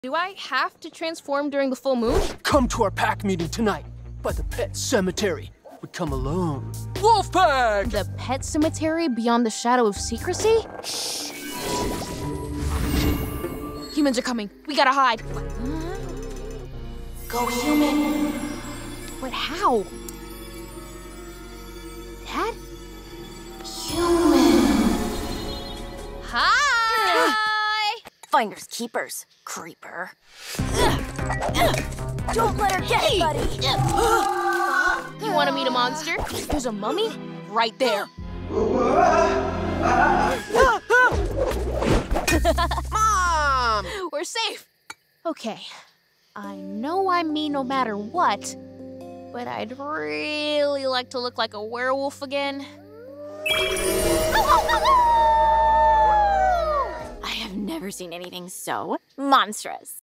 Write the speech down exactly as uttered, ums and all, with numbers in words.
Do I have to transform during the full moon? Come to our pack meeting tonight by the pet cemetery. We come alone. Wolf pack! The pet cemetery beyond the shadow of secrecy? Shh. Humans are coming. We gotta hide. Go human. But how? Dad? Human. Hi! Finders keepers, creeper. Don't let her get it, buddy. You want to meet a monster? There's a mummy right there. Mom! We're safe. Okay. I know I'm me no matter what, but I'd really like to look like a werewolf again. I have never seen anything so monstrous.